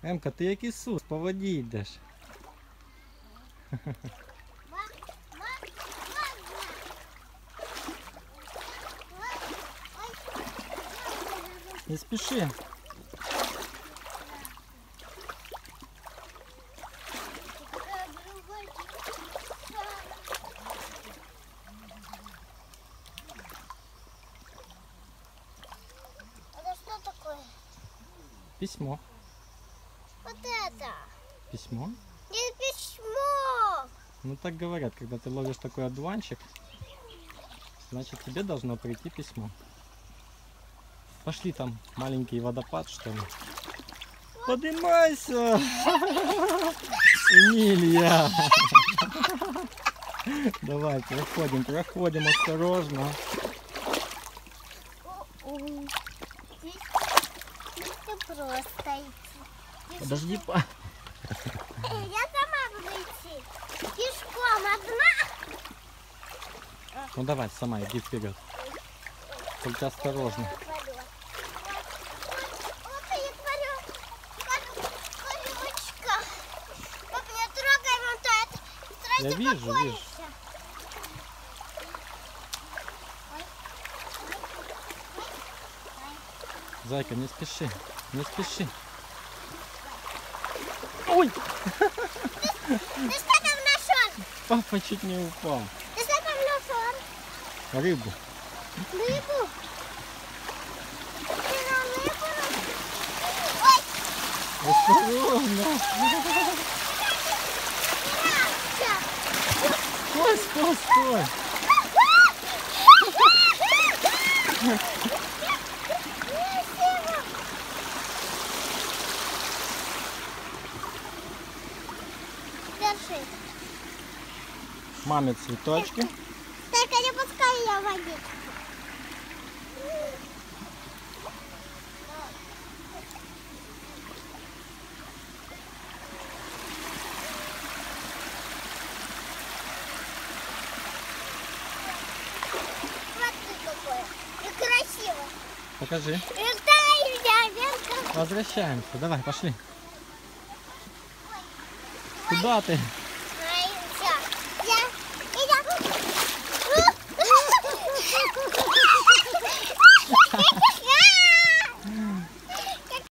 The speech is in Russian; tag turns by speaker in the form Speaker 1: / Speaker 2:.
Speaker 1: Емка, ти як Ісус, по воді йдеш. Не спіши.
Speaker 2: Это что такое?
Speaker 1: Письмо.
Speaker 2: Вот это.
Speaker 1: Письмо?
Speaker 2: Не письмо.
Speaker 1: Ну так говорят, когда ты ловишь такой одуванчик, значит тебе должно прийти письмо. Пошли, там маленький водопад, что ли. Поднимайся! Эмилия! Давай, проходим осторожно.
Speaker 2: Здесь просто идти.
Speaker 1: Подожди,
Speaker 2: Я сама буду идти. Пешком одна.
Speaker 1: ну давай, сама иди вперед. Только осторожно.
Speaker 2: Вот я творю. Колючка. Папа, не трогай вот это.
Speaker 1: Я вижу. Зайка, не спеши, не спеши. Ой!
Speaker 2: Ты что там нашел?
Speaker 1: Папа чуть не упал.
Speaker 2: Ты что там нашел?
Speaker 1: Рыбу.
Speaker 2: Рыбу? Ты на рыбу? Ой,
Speaker 1: Осторожно.
Speaker 2: красавчик.
Speaker 1: Стой.
Speaker 2: Держи.
Speaker 1: Маме цветочки.
Speaker 2: Только не пускай ее в водичку. Вот ты какое. И красиво.
Speaker 1: Покажи.
Speaker 2: Дай меня, Верка.
Speaker 1: Возвращаемся. Давай, пошли. Куда ты?